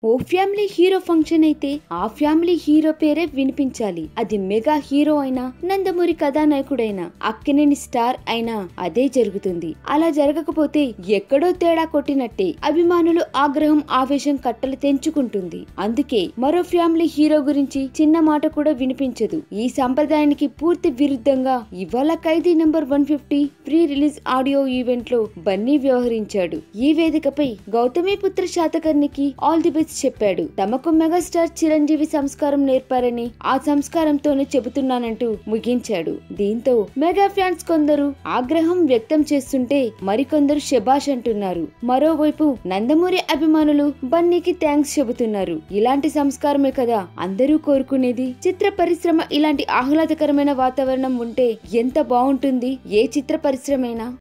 ఓ family hero function అయితే ఆ family hero పేరే వినిపించాలి. అది మెగా హీరో అయినా, నందమూరి కథానాయకుడైనా, అక్కినేని స్టార్ అయినా అదే జరుగుతుంది. అలా జరగకపోతే ఎక్కడో తేడా కొట్టినట్టే అభిమానులు ఆగ్రహం, ఆవేశం కట్టలు తెంచుకుంటుంది. అందుకే మరో ఫ్యామిలీ హీరో గురించి చిన్న మాట కూడా వినిపించదు. ఈ సంప్రదాయానికి పూర్తి విరుద్ధంగా ఇవాళ Khaidi number 150 pre release audio event లో బన్నీ వ్యవహరించాడు. ఈ వేదికపై గౌతమిపుత్ర శాతకర్ణికి ఆల్ ది బెస్ట్ చెప్పాడు. తమకు మెగాస్టార్ చిరంజీవి సంస్కారం నేర్పారని, ఆ సంస్కారంతోనే చెబుతున్నానంటూ ముగించాడు. దీంతో మెగా ఫ్యాన్స్ కొందరు ఆగ్రహం వ్యక్తం చేస్తుంటే మరికొందరు శబాష్ అంటున్నారు. మరోవైపు నందమూరి అభిమానులు బన్నీకి థ్యాంక్స్ చెబుతున్నారు. ఇలాంటి సంస్కారమే కదా అందరూ కోరుకునేది. చిత్ర పరిశ్రమ ఇలాంటి ఆహ్లాదకరమైన వాతావరణం ఉంటే ఎంత బాగుంటుంది ఏ చిత్ర పరిశ్రమైనా.